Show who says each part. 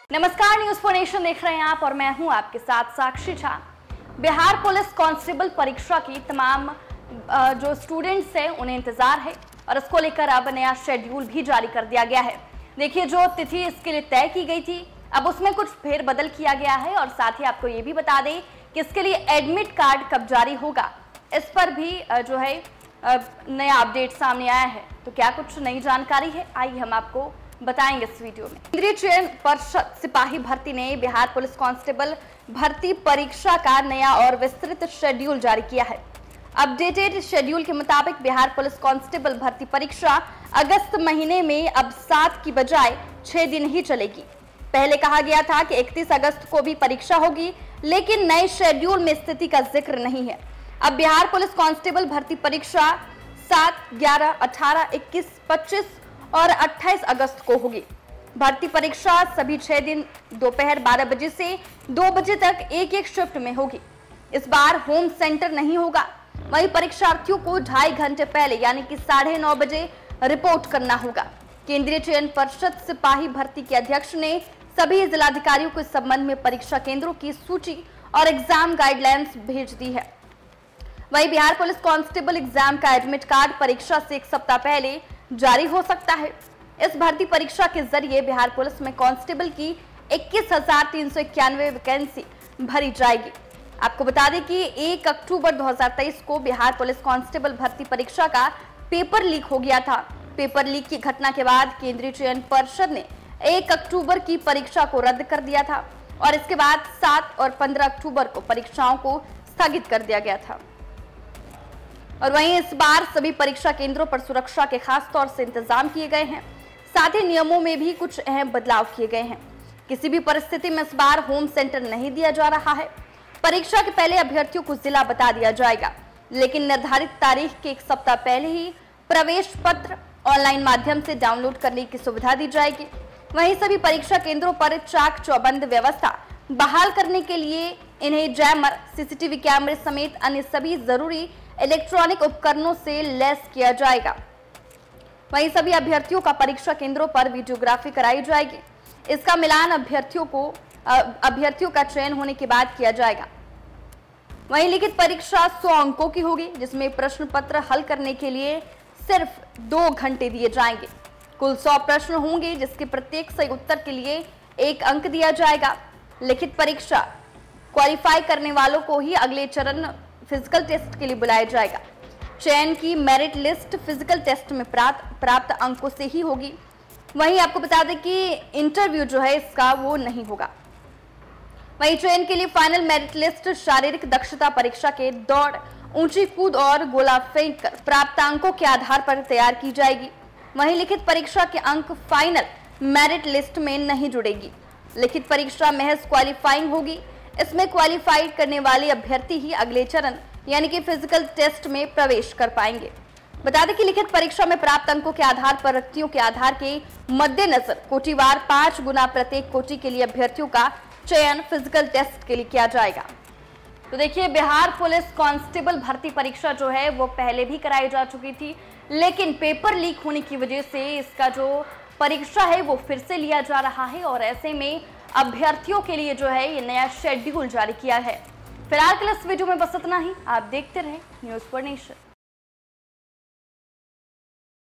Speaker 1: नमस्कार, news for nation देख रहे हैं आप और मैं हूं आपके साथ साक्षी झा। बिहार पुलिस कांस्टेबल परीक्षा की तमाम जो स्टूडेंट्स हैं उन्हें इंतजार है और इसको लेकर अब नया शेड्यूल भी जारी कर दिया गया है। देखिए, जो तिथि इसके लिए तय की गई थी अब उसमें कुछ फेरबदल किया गया है और साथ ही आपको ये भी बता दें कि इसके लिए एडमिट कार्ड कब जारी होगा, इस पर भी जो है नया अपडेट सामने आया है। तो क्या कुछ नई जानकारी है, आइए हम आपको बताएंगे इस वीडियो में। केंद्रीय चयन पर्षद सिपाही भर्ती ने बिहार पुलिस कांस्टेबल भर्ती परीक्षा का नया और विस्तृत शेड्यूल जारी किया है। अपडेटेड शेड्यूल के मुताबिक बिहार पुलिस कांस्टेबल भर्ती परीक्षा अगस्त महीने में अब 7 की बजाय 6 दिन ही चलेगी। पहले कहा गया था कि 31 अगस्त को भी परीक्षा होगी, लेकिन नए शेड्यूल में स्थिति का जिक्र नहीं है। अब बिहार पुलिस कांस्टेबल भर्ती परीक्षा 7, 11, 18, 21, 25 और 28 अगस्त को होगी। भर्ती परीक्षा सभी 6 दिन दोपहर 12 बजे से 2 बजे तक एक शिफ्ट में होगी। इस बार होम सेंटर नहीं होगा। वहीं परीक्षार्थियों को 2.5 घंटे पहले यानी कि 9:30 बजे रिपोर्ट करना होगा। केंद्रीय चयन पर्षद सिपाही भर्ती के अध्यक्ष ने सभी जिलाधिकारियों को इस संबंध में परीक्षा केंद्रों की सूची और एग्जाम गाइडलाइंस भेज दी है। वहीं बिहार पुलिस कांस्टेबल एग्जाम का एडमिट कार्ड परीक्षा से 1 सप्ताह पहले जारी हो सकता है। इस भर्ती परीक्षा के जरिए बिहार पुलिस में कांस्टेबल की 21,391 वैकेंसी भरी जाएगी। आपको बता दें कि 1 अक्टूबर 2023 को बिहार पुलिस कांस्टेबल भर्ती परीक्षा का पेपर लीक हो गया था। पेपर लीक की घटना के बाद केंद्रीय चयन पर्षद ने 1 अक्टूबर की परीक्षा को रद्द कर दिया था और इसके बाद 7 और 15 अक्टूबर को परीक्षाओं को स्थगित कर दिया गया था। और वहीं इस बार सभी परीक्षा केंद्रों पर सुरक्षा के खास तौर से इंतजाम किए गए हैं। साथ ही नियमों में भी कुछ अहम बदलाव किए गए हैं। किसी भी परिस्थिति में इस बार होम सेंटर नहीं दिया जा रहा है। परीक्षा के पहले अभ्यर्थियों को जिला बता दिया जाएगा, लेकिन निर्धारित तारीख के 1 सप्ताह पहले ही प्रवेश पत्र ऑनलाइन माध्यम से डाउनलोड करने की सुविधा दी जाएगी। वहीं सभी परीक्षा केंद्रों पर चाक चौबंद व्यवस्था बहाल करने के लिए इन्हें जैमर, सीसीटीवी कैमरे समेत अन्य सभी जरूरी इलेक्ट्रॉनिक उपकरणों से लैस किया जाएगा। वहीं सभी अभ्यर्थियों का परीक्षा केंद्रों पर वीडियोग्राफी कराई जाएगी। इसका मिलान अभ्यर्थियों का चयन होने के बाद किया जाएगा। वहीं लिखित परीक्षा 100 अंकों की होगी, जिसमें प्रश्न पत्र हल करने के लिए सिर्फ 2 घंटे दिए जाएंगे। कुल 100 प्रश्न होंगे, जिसके प्रत्येक सही उत्तर के लिए 1 अंक दिया जाएगा। लिखित परीक्षा क्वालिफाई करने वालों को ही अगले चरण फिजिकल टेस्ट के लिए बुलाया जाएगा। चयन की मेरिट लिस्ट फिजिकल टेस्ट में प्राप्त अंकों से ही होगी। वहीं आपको बता दें कि इंटरव्यू जो है इसका वो नहीं होगा। वहीं चयन के लिए फाइनल मेरिट लिस्ट शारीरिक दक्षता परीक्षा के दौड़, ऊंची कूद और गोला फेंक कर प्राप्त अंकों के आधार पर तैयार की जाएगी। वहीं लिखित परीक्षा के अंक फाइनल मेरिट लिस्ट में नहीं जुड़ेगी। लिखित परीक्षा महज क्वालिफाइंग होगी। इसमें क्वालिफाइड करने वाले अभ्यर्थी ही अगले चरण यानी कि फिजिकल टेस्ट में प्रवेश कर पाएंगे। बता दें कि लिखित परीक्षा में प्राप्त अंकों के आधार पर रिक्तियों के आधार के मद्देनजर कोटिवार 5 गुना प्रत्येक कोटि के लिए अभ्यर्थियों का चयन फिजिकल टेस्ट के लिए किया जाएगा। तो देखिए, बिहार पुलिस कांस्टेबल भर्ती परीक्षा जो है वो पहले भी कराई जा चुकी थी, लेकिन पेपर लीक होने की वजह से इसका जो परीक्षा है वो फिर से लिया जा रहा है और ऐसे में अभ्यर्थियों के लिए जो है ये नया शेड्यूल जारी किया है। फिलहाल के लिए इस वीडियो में बस इतना ही। आप देखते रहें न्यूज फॉर नेशन।